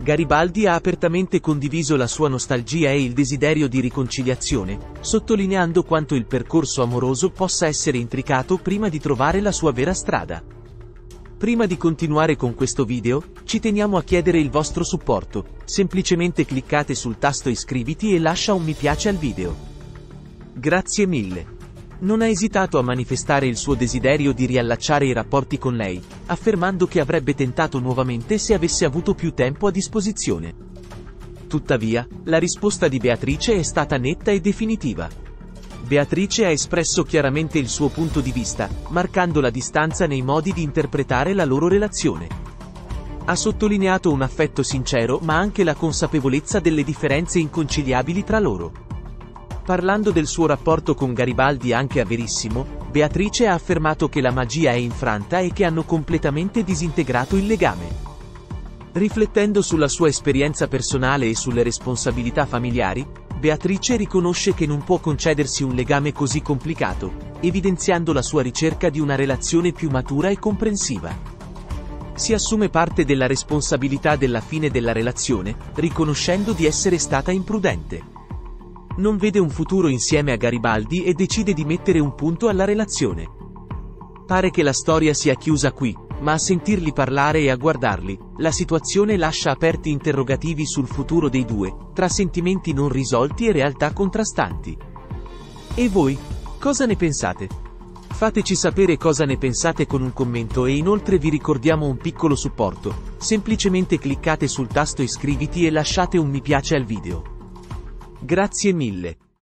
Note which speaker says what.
Speaker 1: Garibaldi ha apertamente condiviso la sua nostalgia e il desiderio di riconciliazione, sottolineando quanto il percorso amoroso possa essere intricato prima di trovare la sua vera strada. Prima di continuare con questo video, ci teniamo a chiedere il vostro supporto, semplicemente cliccate sul tasto iscriviti e lascia un mi piace al video. Grazie mille. Non ha esitato a manifestare il suo desiderio di riallacciare i rapporti con lei, affermando che avrebbe tentato nuovamente se avesse avuto più tempo a disposizione. Tuttavia, la risposta di Beatrice è stata netta e definitiva. Beatrice ha espresso chiaramente il suo punto di vista, marcando la distanza nei modi di interpretare la loro relazione. Ha sottolineato un affetto sincero ma anche la consapevolezza delle differenze inconciliabili tra loro. Parlando del suo rapporto con Garibaldi anche a Verissimo, Beatrice ha affermato che la magia è infranta e che hanno completamente disintegrato il legame. Riflettendo sulla sua esperienza personale e sulle responsabilità familiari, Beatrice riconosce che non può concedersi un legame così complicato, evidenziando la sua ricerca di una relazione più matura e comprensiva. Si assume parte della responsabilità della fine della relazione, riconoscendo di essere stata imprudente. Non vede un futuro insieme a Garibaldi e decide di mettere un punto alla relazione. Pare che la storia sia chiusa qui, ma a sentirli parlare e a guardarli, la situazione lascia aperti interrogativi sul futuro dei due, tra sentimenti non risolti e realtà contrastanti. E voi? Cosa ne pensate? Fateci sapere cosa ne pensate con un commento e inoltre vi ricordiamo un piccolo supporto, semplicemente cliccate sul tasto iscriviti e lasciate un mi piace al video. Grazie mille.